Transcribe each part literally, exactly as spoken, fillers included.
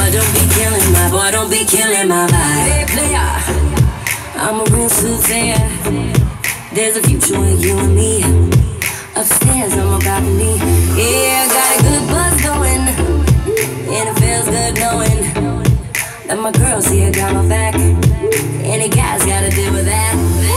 Boy, don't be killing my, boy, don't be killing my vibe. Hey, player, I'm a real soothsayer. There's a future with you and me. Upstairs on my balcony. Yeah, I got a good buzz going, and it feels good knowing that my girls here got my back. Any guys gotta deal with that.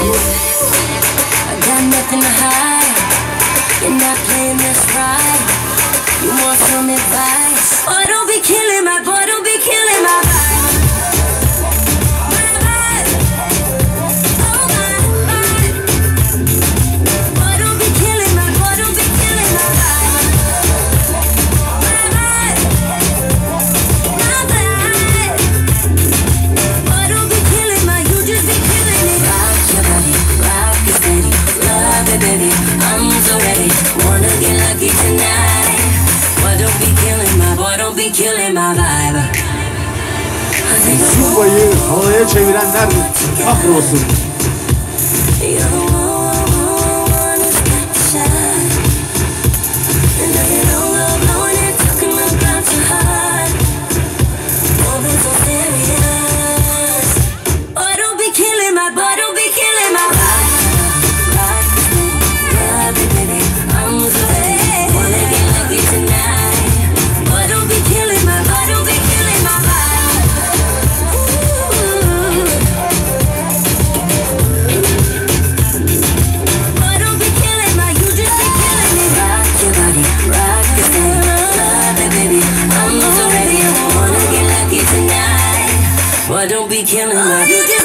I got nothing to hide. You're not playing this right. You want some advice? Boy, don't be killing my, boy, don't be killing my vibe. My vibe. Oh, my vibe. Boy, don't be killing my, boy, don't be killing my vibe. My vibe. My vibe. Boy, don't be killing my, you just be killing me. Rock your body, rock your steady. Love it, baby, I'm so ready. Wanna get lucky tonight. Boy, don't be killing my, boy, don't be killing my vibe. Zumbayı havaya çevirenler kahrolsun. Boy, don't be killing my.